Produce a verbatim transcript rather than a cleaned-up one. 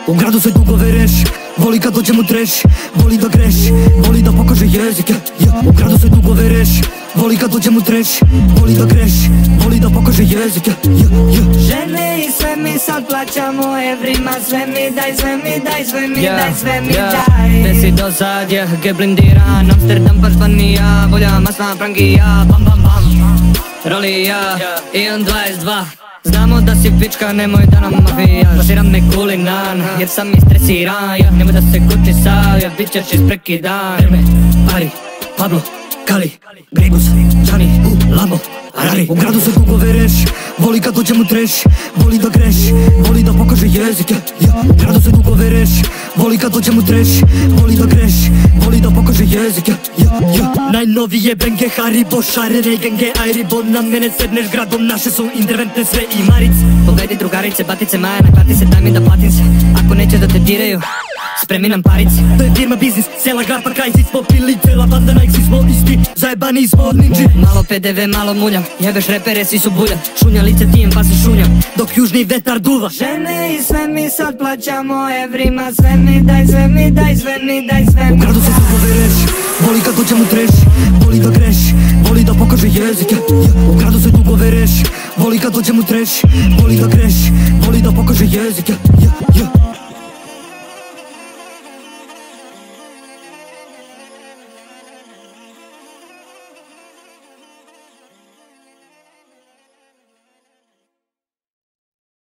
U gradu se dugo vereš, voli kad dođem u treš, voli da greš, voli da pokaže jezik. U gradu se dugo vereš, voli kad dođem u treš, voli da greš, voli da pokaže jezik. Žene i sve mi sad plaćamo evrima, sve mi daj, sve mi daj, sve mi daj, sve mi daj. Gde si do sad, je, ge blindiran, Amsterdam pa Španija, volja masna prangija, bam bam bam, rolija, i on dvadeset dva. Znamo da si pička, nemoj da nam mafija. Plasiram me kulinan, jer sam istresiran. Nemoj da se kući sav, ja bit ćeš isprekidan. Herme, Pari, Pablo, Kali, Gregus, Gianni, Lambo, Arari. U gradu se dugo vereš, voli kad dođem u treš, voli da greš, voli da pokaže jezik. U gradu se dugo vereš, voli kad dođem u treš, voli da greš, voli da pokaže jezik. Najnovije benge, Haribo, šarene, genge, ajribo. Na mene sedneš gradom, naše su interventne sve i marice. Povedi drugarice, batice, maja, naklati se, daj mi da platim se. Ako neće da te diraju, spremi nam parice. To je firma, biznis, sela, grad, pa kraj. Svi smo pili, cela banda, Nike, svi smo isti, zajebani smo od ninji. Malo P D V, malo muljam, jebeš repere, svi su bulja. Šunja lice tijem pa se šunjam, dok južni vetar duva. Žene i sve mi sad plaćamo evrima, sve mi daj, sve mi daj, sve mi daj, sve mi daj. U gradu se dugo vereš, voli kad dođem u treš, voli da greš, voli da pokaže jezik. U gradu se dugo vereš, voli kad dođem u treš, voli da greš, voli da pokaže jezik.